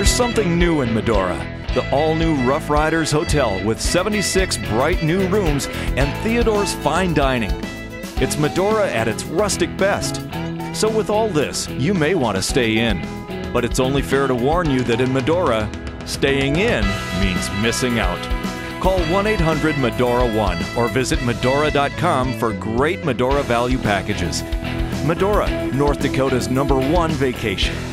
There's something new in Medora. The all-new Rough Riders Hotel with 76 bright new rooms and Theodore's fine dining. It's Medora at its rustic best. So with all this, you may want to stay in. But it's only fair to warn you that in Medora, staying in means missing out. Call 1-800-MEDORA-1 or visit Medora.com for great Medora value packages. Medora, North Dakota's #1 vacation.